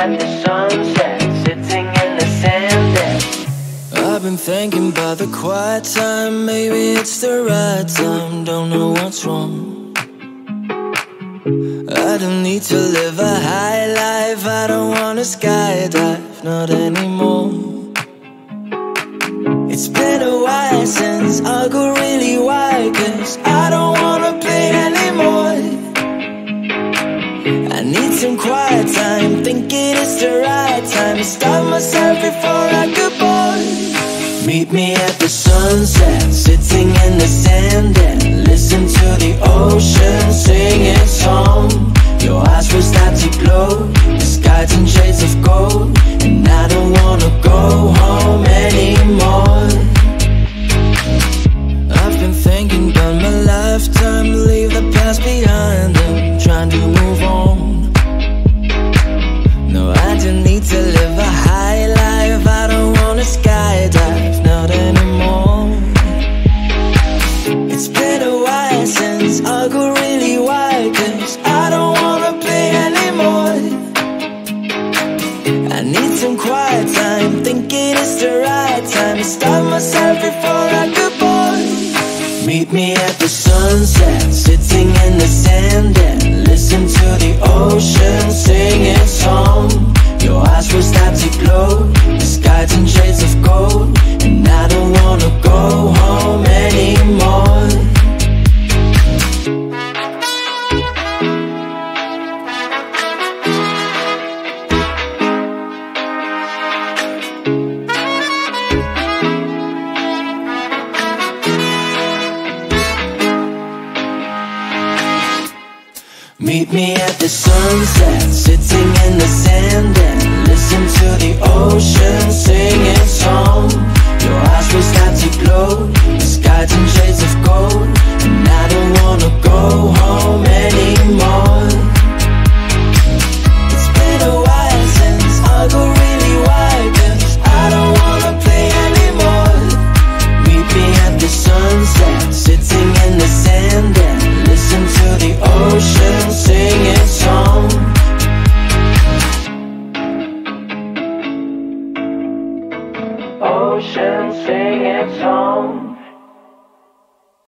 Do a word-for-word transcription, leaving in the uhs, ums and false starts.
at the sunset, sitting in the sand and I've been thinking about the quiet time. Maybe it's the right time, don't know what's wrong. I don't need to live a high life, I don't wanna skydive, not anymore. It's been a while since I go really wide, cause I don't wanna play anymore. I need some quiet time, thinking it's the right time to stop myself before I go bored. Meet me at the sunset, sitting in the sand and listen to the ocean sing its song. Your eyes will start to glow, the sky in shades of gold, and I don't wanna go home anymore. I've been thinking about my lifetime, leave the past behind and trying to move on. No, I don't need to live a high life, I don't wanna skydive, not anymore. It's been a while since I go really wide, cause I don't wanna play anymore. I need some quiet time, thinking it's the right time to stop myself before I go bored. Meet me at the sunset, sitting in the sand and listen to the ocean sing its song. Your eyes will start to glow, the sky's in shades of gold, and I don't wanna go home anymore. Meet me at the sunset, sitting in the sand and listen to the ocean sing its song.